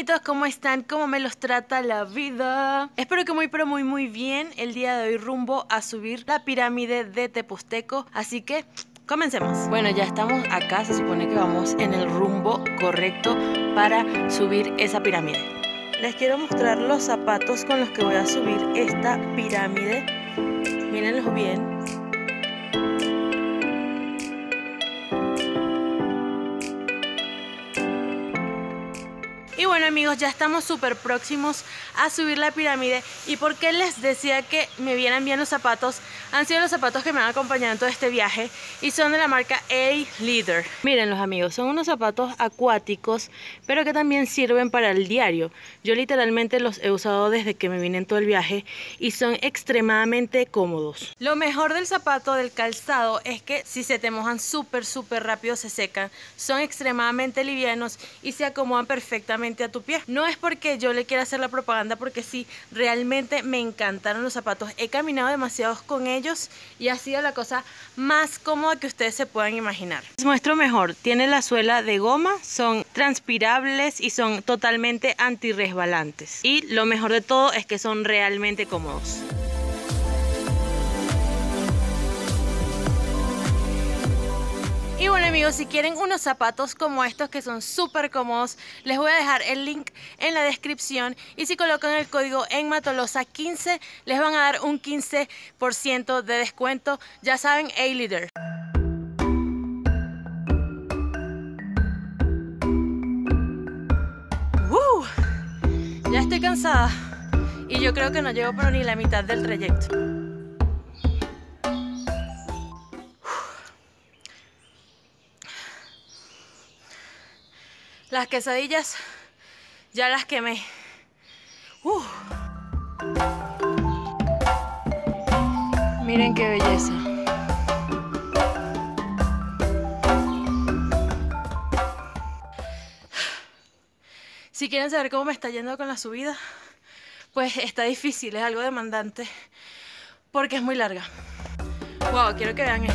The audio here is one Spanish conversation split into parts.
amiguitos, ¿cómo están? ¿Cómo me los trata la vida? Espero que muy pero muy bien. El día de hoy rumbo a subir la pirámide de Teposteco, así que comencemos. Bueno, ya estamos acá, se supone que vamos en el rumbo correcto para subir esa pirámide. Les quiero mostrar los zapatos con los que voy a subir esta pirámide. Mírenlos bien. Y bueno amigos, ya estamos súper próximos a subir la pirámide. ¿Y por qué les decía que me vieran bien los zapatos? Han sido los zapatos que me han acompañado en todo este viaje y son de la marca A-Leader. Mírenlos amigos, son unos zapatos acuáticos, pero que también sirven para el diario. Yo literalmente los he usado desde que me vine en todo el viaje y son extremadamente cómodos. Lo mejor del zapato, del calzado, es que si se te mojan súper rápido se secan. Son extremadamente livianos y se acomodan perfectamente a tu pie. No es porque yo le quiera hacer la propaganda, porque sí, realmente me encantaron los zapatos. He caminado demasiado con ellos y ha sido la cosa más cómoda que ustedes se puedan imaginar. Les muestro mejor. Tiene la suela de goma, son transpirables y son totalmente antirresbalantes. Y lo mejor de todo es que son realmente cómodos. Y bueno amigos, si quieren unos zapatos como estos que son súper cómodos, les voy a dejar el link en la descripción. Y si colocan el código ENMATOLOSA15, les van a dar un 15% de descuento. Ya saben, A-Leader. Ya estoy cansada y yo creo que no llego pero ni la mitad del trayecto. Las quesadillas ya las quemé. Miren qué belleza. Si quieren saber cómo me está yendo con la subida, pues está difícil, es algo demandante porque es muy larga. Wow, quiero que vean esto.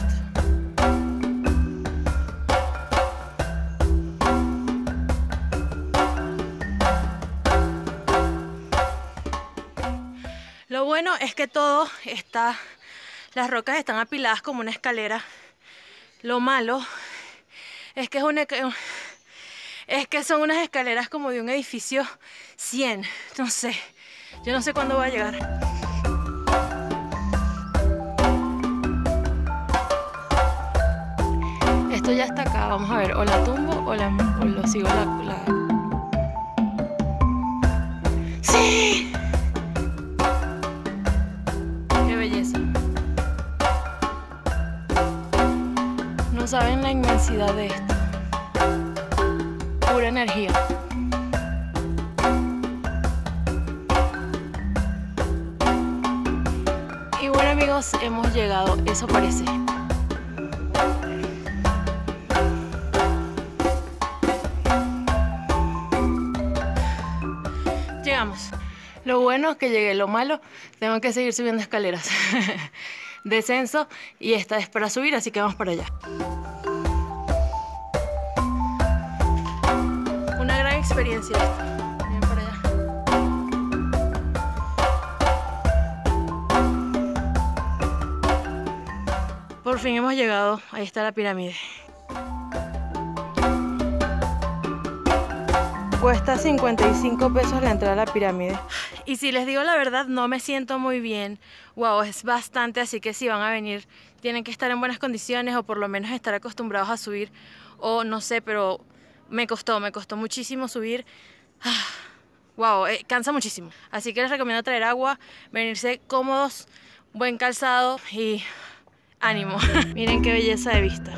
Lo bueno es que todo está, las rocas están apiladas como una escalera. Lo malo es que son unas escaleras como de un edificio 100. No sé, yo no sé cuándo voy a llegar. Esto ya está acá, vamos a ver, o la tumbo o lo sigo la... ¡Sí! No saben la inmensidad de esto. Pura energía. Y bueno amigos, hemos llegado, eso parece. Llegamos. Lo bueno es que llegué, lo malo, tengo que seguir subiendo escaleras. Descenso y esta es para subir, así que vamos para allá. Una gran experiencia esta. Miren para allá. Por fin hemos llegado, ahí está la pirámide. Cuesta 55 pesos la entrada a la pirámide. Y si les digo la verdad, no me siento muy bien. Wow, es bastante, así que si van a venir, tienen que estar en buenas condiciones o por lo menos estar acostumbrados a subir. O no sé, pero me costó muchísimo subir. Wow, cansa muchísimo. Así que les recomiendo traer agua, venirse cómodos, buen calzado y ánimo. Miren qué belleza de vista.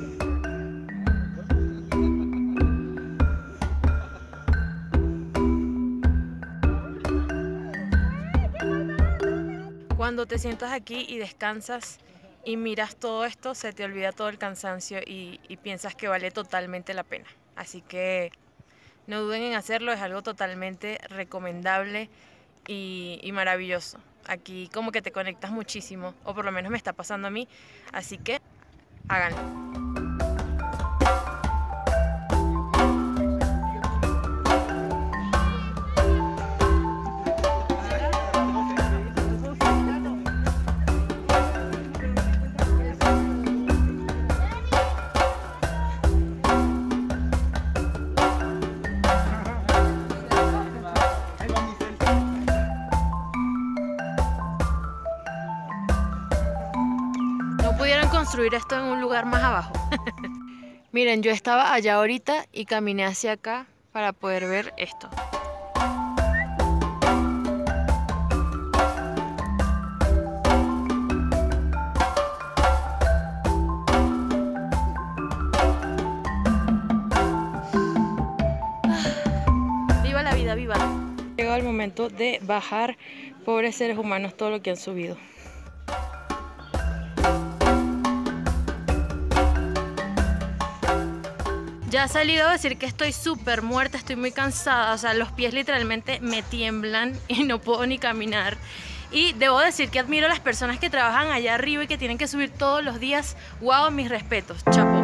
Cuando te sientas aquí y descansas y miras todo esto, se te olvida todo el cansancio y piensas que vale totalmente la pena. Así que no duden en hacerlo, es algo totalmente recomendable y maravilloso. Aquí como que te conectas muchísimo, o por lo menos me está pasando a mí, así que háganlo. construir esto en un lugar más abajo. Miren, yo estaba allá ahorita y caminé hacia acá para poder ver esto. Viva la vida, viva. Llegó el momento de bajar, pobres seres humanos, todo lo que han subido. Ya ha salido a decir que estoy súper muerta, estoy muy cansada, o sea, los pies literalmente me tiemblan y no puedo ni caminar. Y debo decir que admiro a las personas que trabajan allá arriba y que tienen que subir todos los días. ¡Wow! Mis respetos, chapo.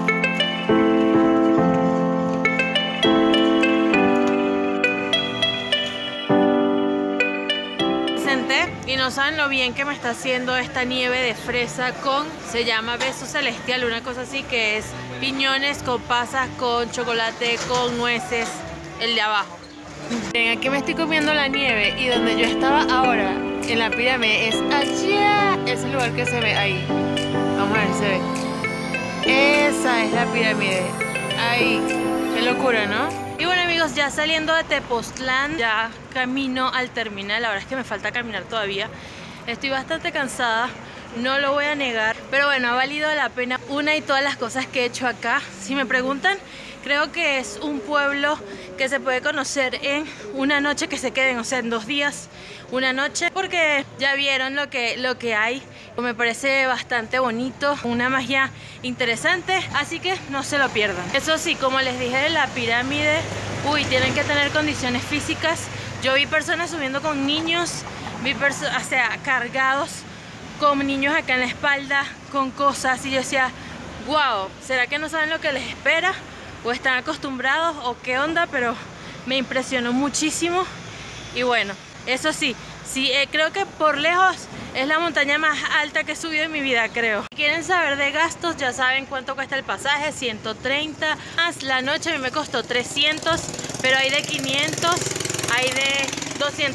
Y no saben lo bien que me está haciendo esta nieve de fresa con, se llama beso celestial, una cosa así, que es piñones con pasas, con chocolate, con nueces, el de abajo. Ven, aquí me estoy comiendo la nieve y donde yo estaba ahora, en la pirámide, es allá, ese lugar que se ve ahí. Vamos a ver si se ve. Esa es la pirámide, ahí. Qué locura, ¿no? Y bueno amigos, ya saliendo de Tepoztlán, ya camino al terminal. La verdad es que me falta caminar todavía. Estoy bastante cansada, no lo voy a negar, pero bueno, ha valido la pena una y todas las cosas que he hecho acá. Si me preguntan, creo que es un pueblo que se puede conocer en una noche, que se queden, o sea, en 2 días, una noche, porque ya vieron lo que hay. Me parece bastante bonito, una magia interesante, así que no se lo pierdan. Eso sí, como les dije de la pirámide, uy, tienen que tener condiciones físicas. Yo vi personas subiendo con niños, vi personas, o sea, cargados con niños acá en la espalda, con cosas, y yo decía, wow, ¿será que no saben lo que les espera? ¿O están acostumbrados? ¿O qué onda? Pero me impresionó muchísimo. Y bueno, eso sí, creo que por lejos es la montaña más alta que he subido en mi vida, creo. Si quieren saber de gastos, ya saben cuánto cuesta el pasaje, 130. Más la noche a mí me costó 300, pero hay de 500, hay de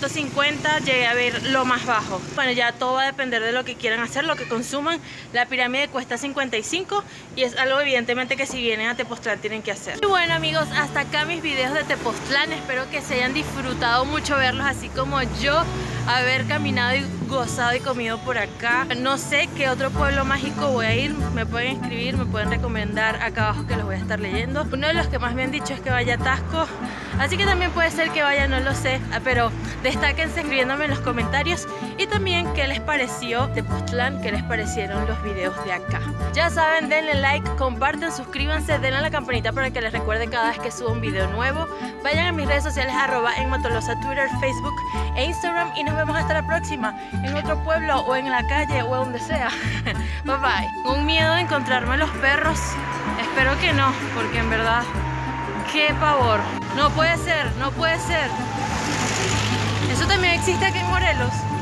250, llegué a ver lo más bajo. Bueno, ya todo va a depender de lo que quieran hacer, lo que consuman. La pirámide cuesta 55 y es algo evidentemente que si vienen a Tepoztlán tienen que hacer. Y bueno amigos, hasta acá mis videos de Tepoztlán. Espero que se hayan disfrutado mucho verlos, así como yo, haber caminado y gozado y comido por acá. No sé qué otro pueblo mágico voy a ir, me pueden escribir, me pueden recomendar acá abajo que los voy a estar leyendo. Uno de los que más me han dicho es que vaya a Taxco, así que también puede ser que vaya, no lo sé, pero destáquense escribiéndome en los comentarios. Y también qué les pareció Tepoztlán, qué les parecieron los videos de acá. Ya saben, denle like, comparten, suscríbanse, denle a la campanita para que les recuerde cada vez que subo un video nuevo. Vayan a mis redes sociales @enmatolosa, Twitter, Facebook e Instagram, y nos vemos hasta la próxima, en otro pueblo o en la calle o donde sea. Bye bye. Con miedo de encontrarme los perros, espero que no, porque en verdad, qué pavor. No puede ser, no puede ser. Eso también existe aquí en Morelos.